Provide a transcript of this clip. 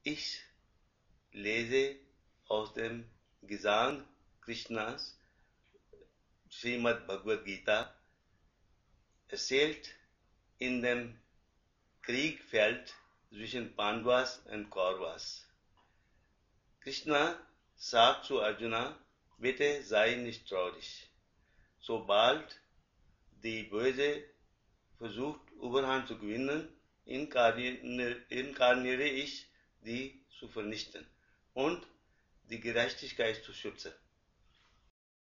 Ich lese aus dem Gesang Krishnas, Srimad Bhagavad Gita, erzählt in dem Kriegfeld zwischen Pandavas und Kauravas. Krishna sagt zu Arjuna, bitte sei nicht traurig. Sobald die Böse versucht, Überhand zu gewinnen, inkarniere ich, die zu vernichten und die Gerechtigkeit zu schützen.